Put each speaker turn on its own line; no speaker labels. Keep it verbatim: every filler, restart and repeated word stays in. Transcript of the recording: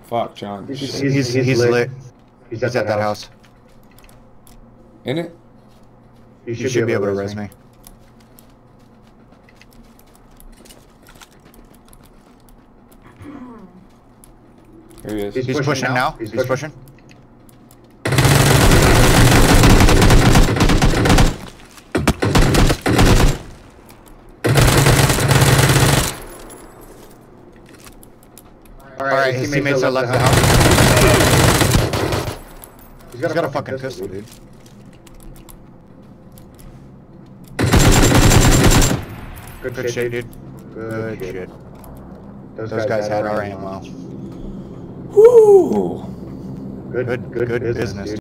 Fuck, John.
He's, he's, he's, he's lit. lit. He's at, he's at that house. house.
In it?
You should, you should be able to res me.
Here he is.
He's, he's pushing, pushing now. He's, he's pushing. pushing. Alright, his, his teammates are left the house. He's got, he's got a, a fucking pistol, dude. Good, Good shit, shit, dude. Good, Good shit. Those, Those guys, guys had our ammo.
Woo!
Good, good, good, good business. business.